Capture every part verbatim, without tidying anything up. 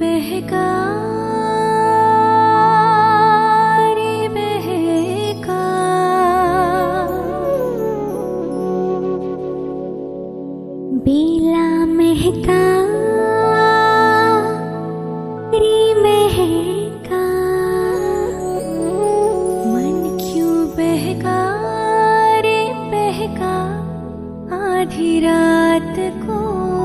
बहका रे बहका, बेला महका रे महका, मन क्यों बहका रे बहका आधी रात को।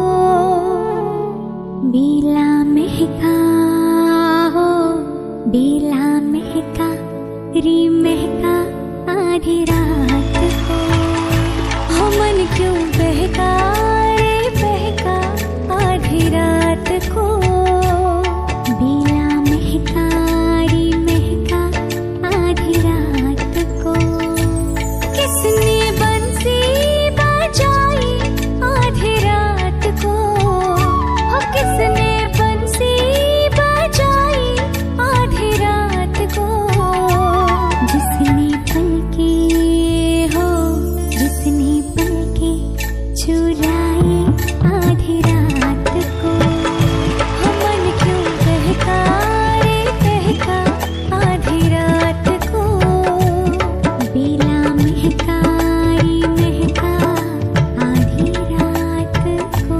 बेला महका हो बेला महका रे महका आधी रात को, हो मन क्यों बहका रे बहका आधी रात को। बेला महका रे महका आधी रात को, किसने बंसी बजाई आधी रात को, हो किसने बंसी बजाई आधी रात को। जिसने पलके हो जिसने पलके चुराई आधी रात को, हो मन क्यों बहका रे बहका आधी रात को। बेला महका रे महका आधी रात को।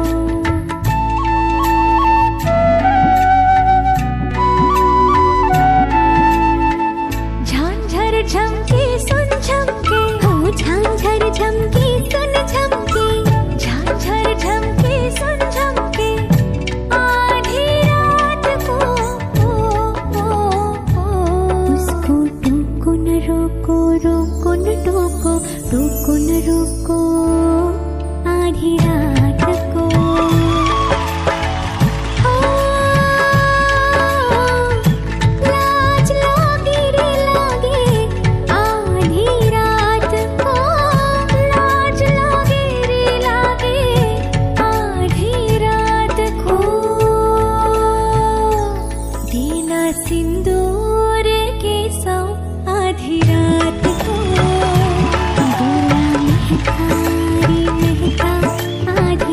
झांझर झमके सुन झमके, हो झांझर झमके सुन झमके, झांझर झमके सुन झमके आधी रात को। ओ, ओ, ओ, उसको टोको न रोको रोको न टोको टोको न रोको आधी रात को। ओ, लाज लागे रे लागे आधी रात को, लाज लागे रे लागे आधी रात को। देना सिंदूर के सौ आधी रात को। बेला महका रे महका आधी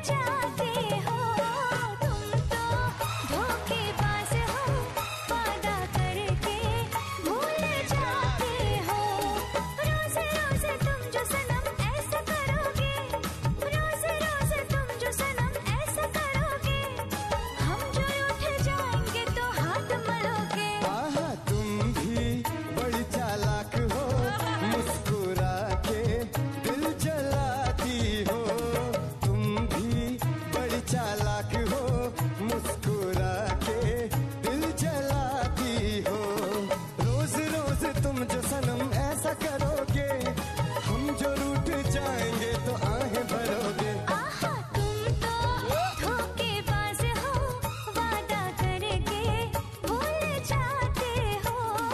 जाते हो, तुम तो धोखेबाज हो, वादा करके भूल जाते हो। रोज रोज तुम जो सनम ऐसा करोगे, रोज रोज तुम जो सनम ऐसा करोगे, हम जो उठ जाएंगे तो हाथ मलोगे। आहा तुम भी बड़ी चालाक हो, मुस्कुरा के दिल जलाती हो। तुम भी बड़ी चालाक हो, मुस्कुरा के दिल जलाती हो। रोज रोज तुम जो सनम ऐसा करोगे, हम जो रूठ जाएंगे तो आहें भरोगे। आहा तुम तो धोखेबाज हो, वादा करके भूल जाते हो।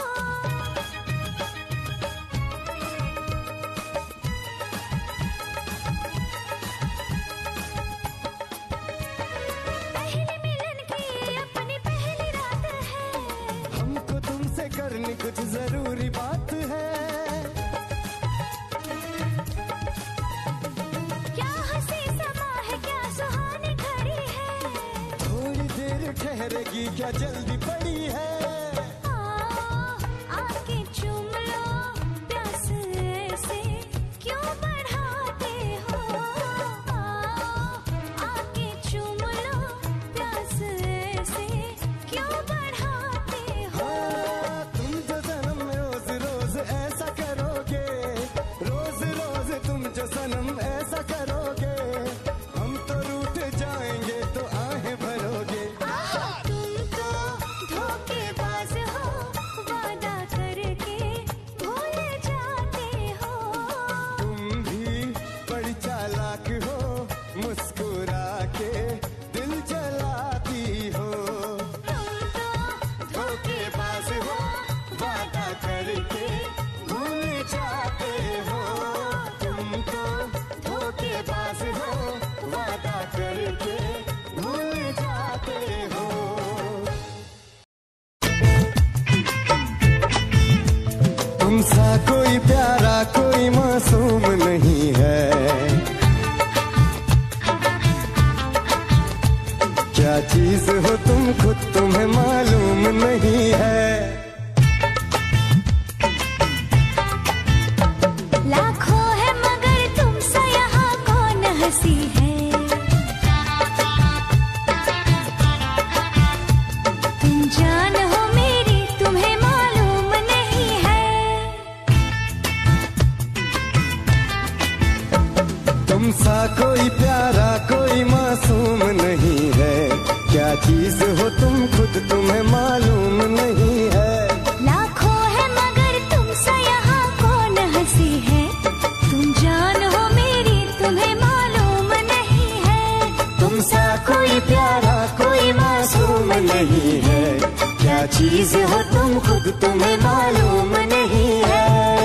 पहले मिलन की अपनी पहली रात है, हमको तुमसे करनी कुछ जरूरी बात है। क्या हंसी समा है, क्या सुहानी घड़ी है। थोड़ी देर ठहरेगी, क्या जल्दी पड़ी है। आ, आके चूम लो, प्यास ऐसे क्यों बढ़ाते हो। आ, आके चूम लो, प्यास ऐसे क्यों बढ़ाते हो। हाँ, तुम जो सनम रोज रोज ऐसा करोगे, रोज रोज तुम जो सनम ऐसा करोगे, हम तो रूठ जाएंगे तो आहें भरोगे। तुम तो धोखेबाज हो, वादा करके भूल जाते हो। तुम भी बड़ी चालाक हो, मुस्कुरा के दिल जलाती हो। तुम तो धोखेबाज हो, वादा करके भूल जाते हो। तुम तो धोखेबाज हो, वादा करके भूल जाते हो। तुम सा कोई प्यारा कोई मासूम नहीं है, क्या चीज हो तुम खुद तुम्हें मालूम नहीं है। लाखों है मगर तुमसे यहाँ कौन हंसी है। तुम जान हो मेरी, तुम्हें मालूम नहीं है। तुम सा कोई प्यारा कोई मासूम नहीं है, क्या चीज हो तुम खुद तुम्हें मालूम नहीं है। लाखों है मगर तुमसे यहाँ कौन हंसी है। तुम जान हो मेरी, तुम्हें मालूम नहीं है। तुम सा कोई प्यारा कोई मासूम नहीं है, क्या चीज हो तुम खुद तुम्हें मालूम नहीं है।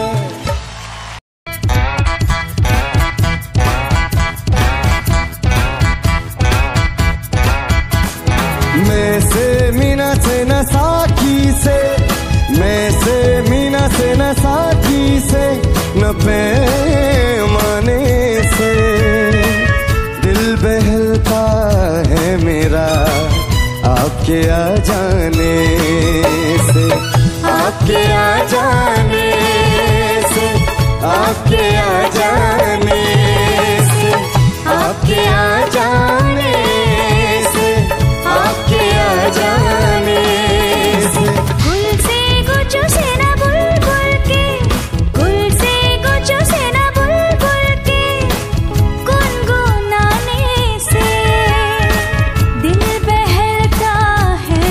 मैं से मीना से न साकी से, मैं से मीना से न साकी से, न पैमाने से दिल बहलता है मेरा आपके आ जाने से। आपके आ जाने से, आपके आ जाने से, आपके आ जाने से, आपके आ जाने से। गुल से गुच्छों से ना बुलबुल के, गुल से गुच्छों से ना बुलबुल के गुनगुनाने से दिल बहलता है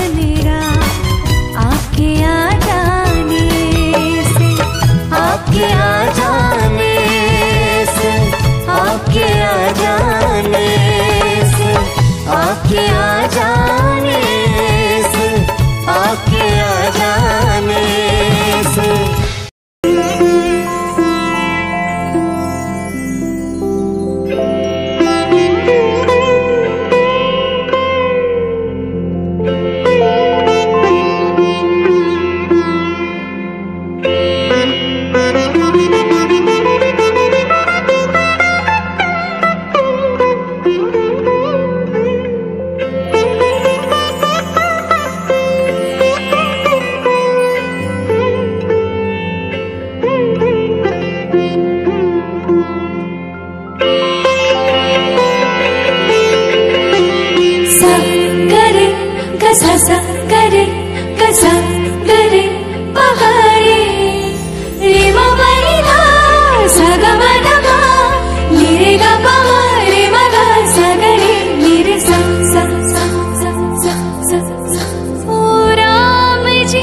कसा सा करे कसा करे पहारे रे ममरी धा सा ग म ध प नि रे ग प म रे म ग सा ग रे नि रे सा सा सा सा सा सा सा। ओ राम जी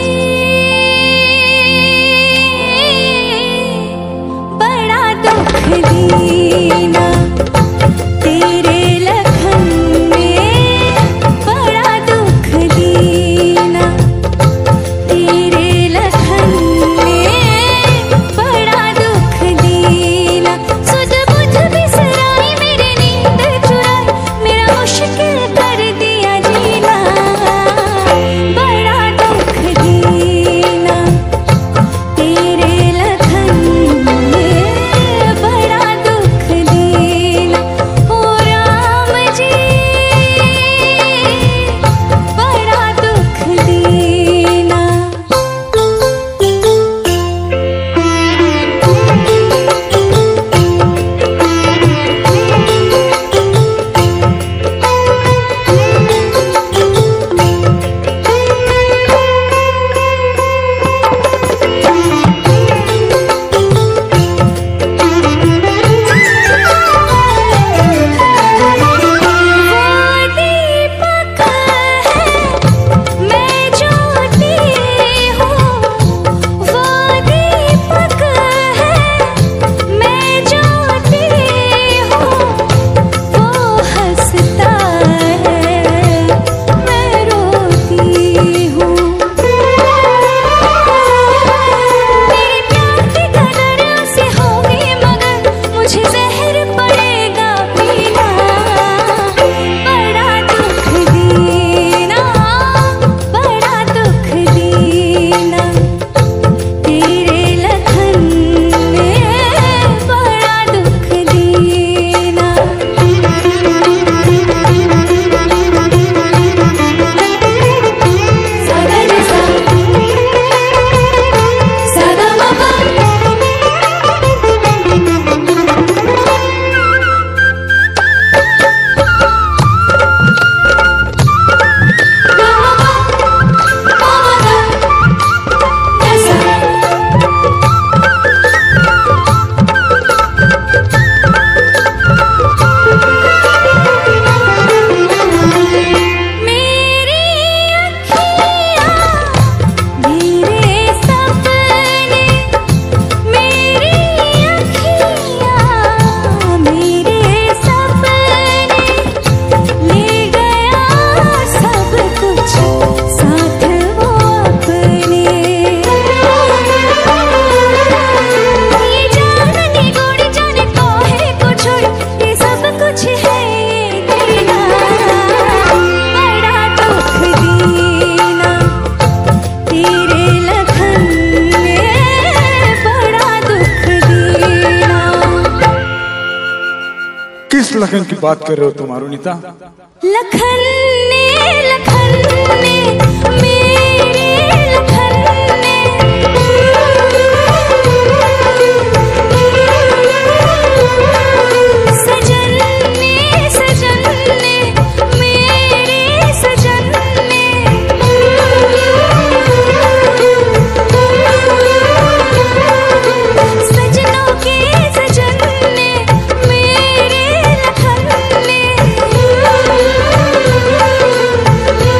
बड़ा दुख दीना तेरे लखन ने बड़ा दुख दीना तेरे लखन ने बड़ा दुख दीना। सुध बुध बिसराई मेरी नींद चुराई मेरा मुश्किल कर दिया जीना बड़ा दुख दीना तेरे लखन ने बड़ा दुख दीना। ओ राम जी बड़ा दुख दीना। लखन की बात कर रहे हो तुम अरुणिता? लखन ने लखन ने मेरे लखन ने सजन ने सजन ने मेरे सजन ने सजनों के सजन ने मेरे लखन ने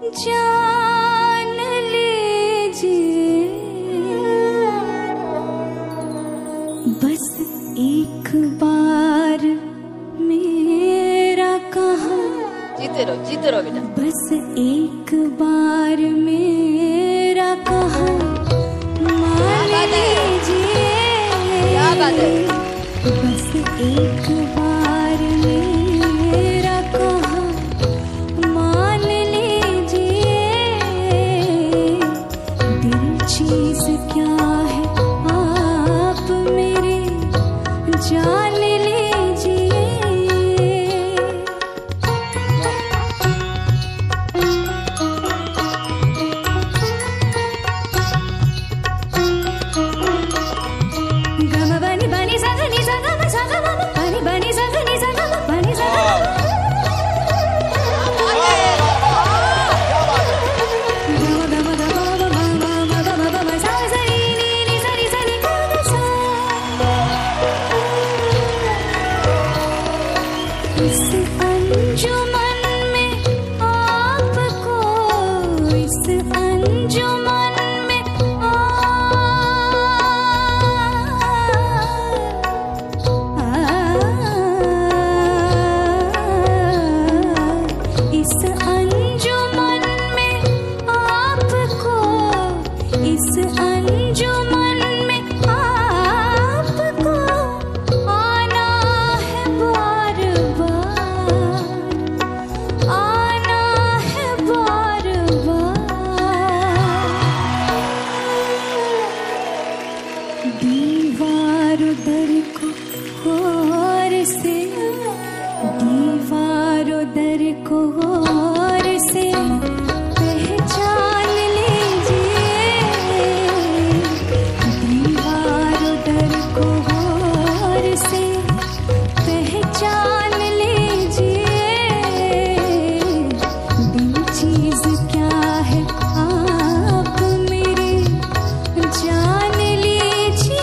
जान लीजिए बस एक बार मेरा कहा। जीते रहो जीते रहो बेटा। बस एक बार मेरा कहा मान लीजिए। क्या बात है। बस एक बार मेरा कहा मान लीजिए। दिल चीज क्या है आप मेरे जान लीजिए। गम बनी बनी सगनी सगम सगम बनी बनी सगनी सगम बनी सगम। गम गम गम गम गम गम गम गम सा सरी नी नी सरी सरी गम सा। इस अंजुमन में आपको इस अंजुमन में आ, इस अंजुमन में आपको इस अंजुमन में आपको आना है बार बार। आना है बार बार। दीवार दर को और से दीवार दर को और से पहचान लीजिए। दीवार दर को और से पहचान लीजिए। दिल चीज क्या है आप मेरे जान लीजिए।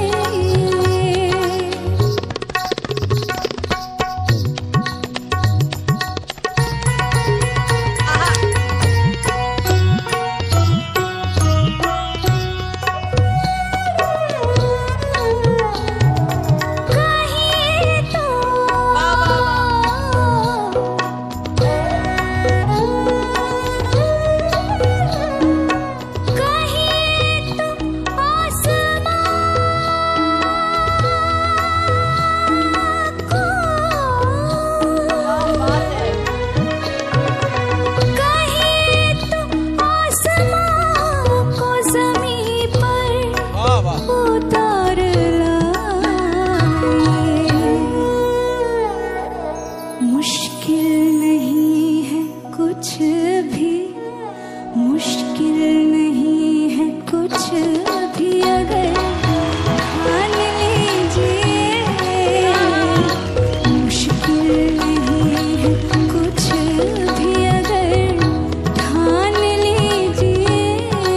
कहीं तो कहीं तो आसमां को कहीं तो आसमां को ज़मीं पर उतार लाए। मुश्किल नहीं है कुछ भी मुश्किल नहीं है कुछ भी अगर ठान लीजिए। मुश्किल नहीं है कुछ भी अगर ठान लीजिए।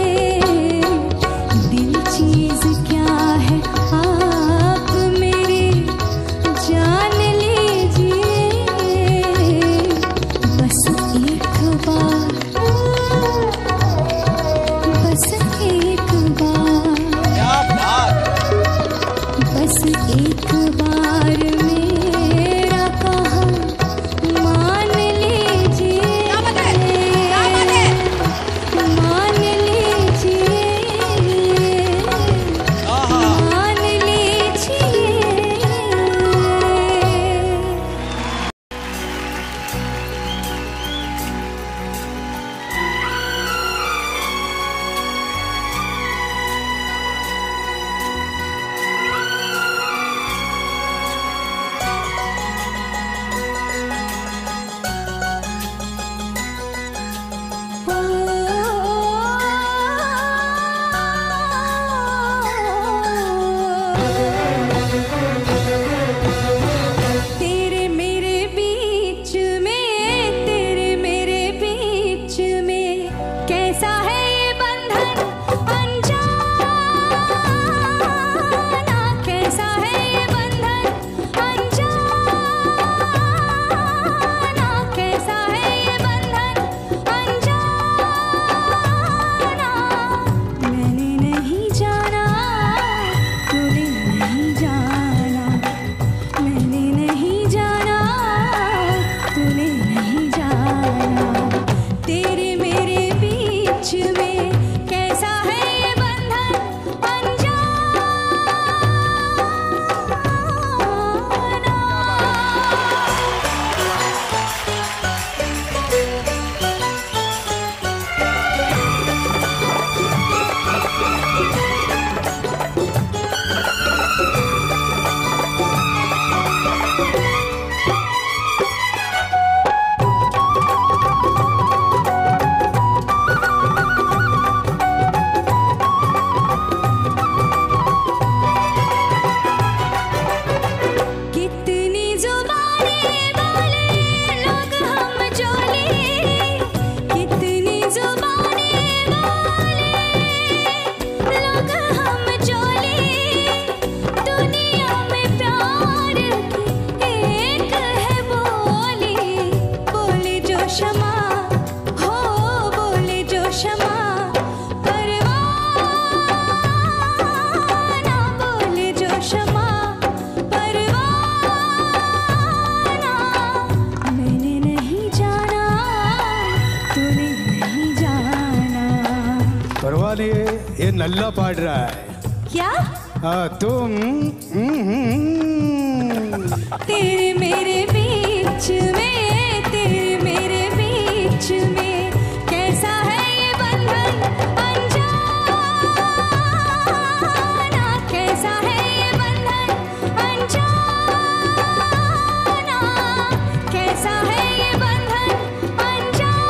दिल चीज क्या है आप मेरे जान लीजिए। बस एक बार बस एक बार बस एक बार मेरा कहा मान लीजिए। मान लीजिए। मान लीजिए। नल्ला पाड़ रहा है। क्या? हाँ तुम तेरे मेरे बीच में, तेरे मेरे बीच में कैसा है ये बंधन अनजाना, कैसा है ये बंधन अनजाना, कैसा है ये बंधन अनजाना।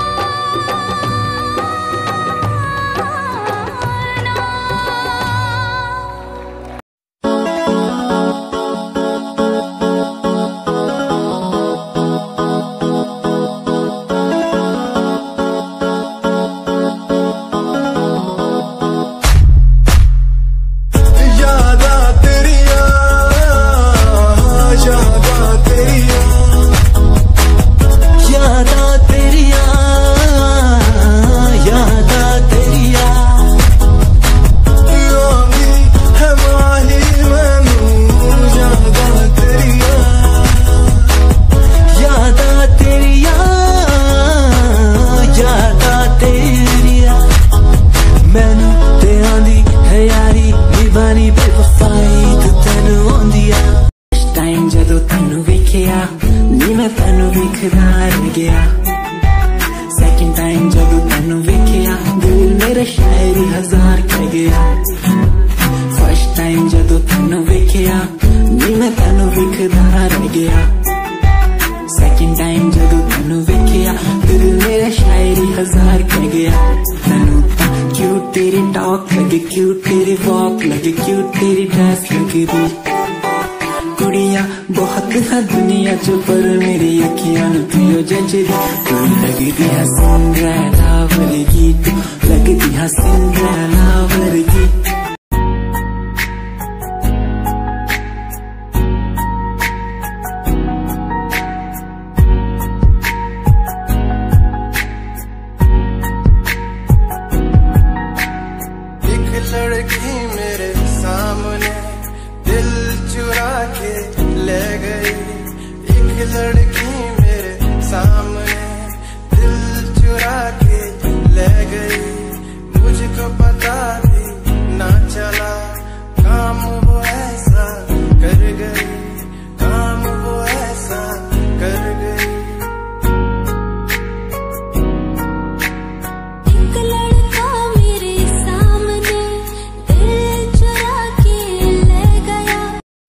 Second time जब तैनू वेखिया दिल मेरा शायरी हजार कह गया। First time जब तैनू वेखिया नी मैं तैनू वेखदा रह गया। Second time जब तैनू वेखिया दिल मेरा शायरी हजार कह गया। तैनू ता क्यूट तेरी टॉक लगे, क्यूट तेरी वॉक लगे, क्यूट तेरी ड्रेस लगे दी। कुड़ियां बहुत है दुनिया च पर मेरी अखियां नू पियो जजदी। तू लगदी है सिंड्रेला वर्गी, तू लगदी है सिंड्रेला वर्गी। एक लड़की मेरे सामने दिल चुरा के ले गई, एक लड़की मेरे सामने दिल चुरा के ले गई। मुझको पता भी ना चला काम वो ऐसा कर गई, काम वो ऐसा कर गई। एक लड़का मेरे सामने दिल चुरा के ले गया।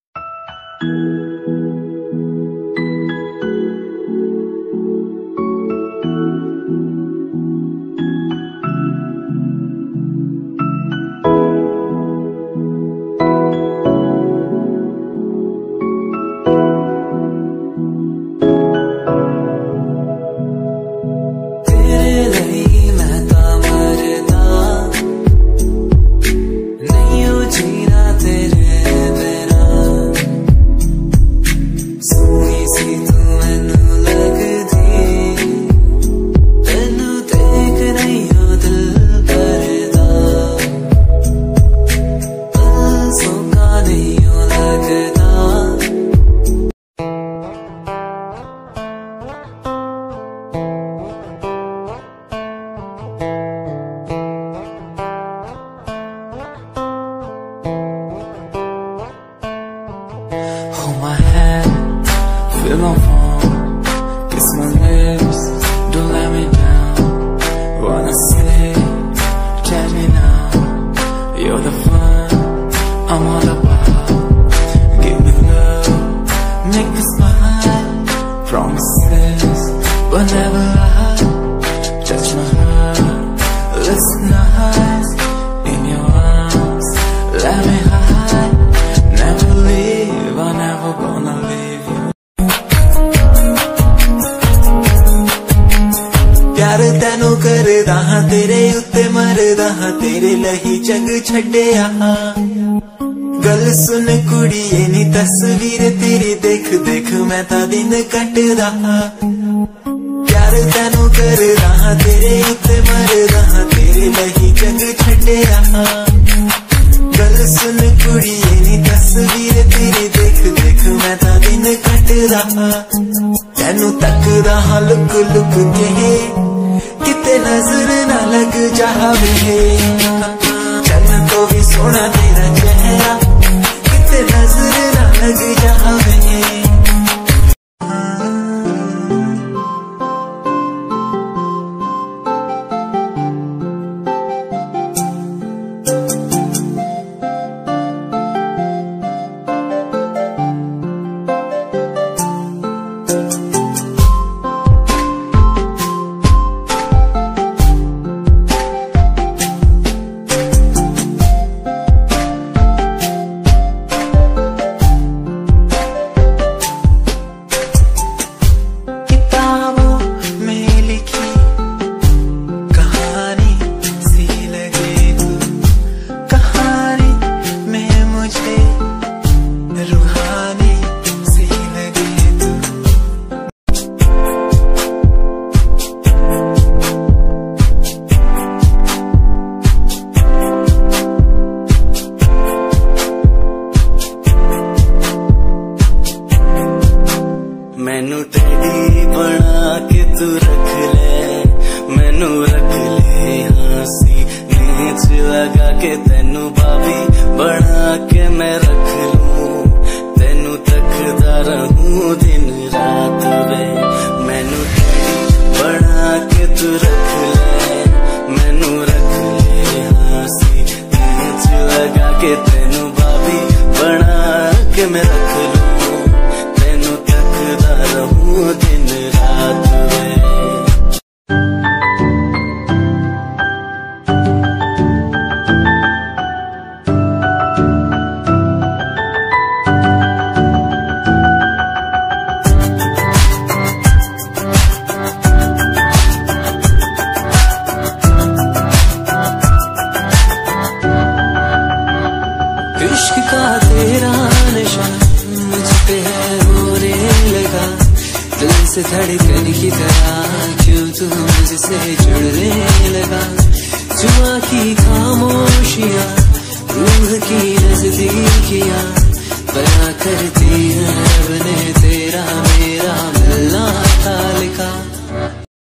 Hold my hand, feel my palm, kiss my lips, don't let me down. Wanna say, tell me now, you're the fun I'm all about. Give me love, make me smile, promises will never lie. Touch my heart, listen nice, in your arms, let me hide. Never leave, I'm never gonna leave you. प्यार तैनू करदा हां, तेरे उत्ते मरदा हां, तेरे लही जग छड्डिया। गल सुन कुड़िए नी तस्वीर तेरी देख देख मैं ता दिन कटदा हां। प्यार तैनू करदा हां, तेरे उत्ते मरदा हां, तेरे लही जग छड्डिया। गल सुन कुड़िए नी तस्वीर तेरी देख देख मैं ता दिन कटदा हां। तैनू तकदा हां लुक लुक के, किते नजर ना लग जावे। चल तो मैनू रख ले हासी नीच लगा के तेनू भाभी बना के मैं रख लूं तेनू तकदा रहूं दिन रात वे मैनू बना के तू रख ले मैनू रख ले हासी नीच लगा के तेनू भाभी बना के मैं रख लूं तेनू तकदा रहूं दिन रात वे। इश्क का तेरा नशा मुझ पे है होने लगा दिल से धड़कन की तरह क्यों तू मुझसे जुड़ने लगा जुआ की खामोशियां रूह की नजदीकियां बना करती है रब ने तेरा मेरा मिलना था लिखा।